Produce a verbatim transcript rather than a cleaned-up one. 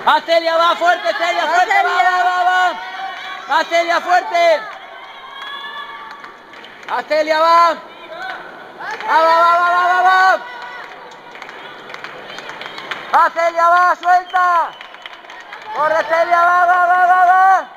¡Va Celia, va! ¡Fuerte, Celia! ¡Fuerte! ¡Va, va, va, va! ¡Va Celia, fuerte! ¡Va Celia, va! ¡Va, va, va, va, va, va, va! ¡Va Celia, va! ¡Suelta! ¡Corre Celia, va, va, va, va, va!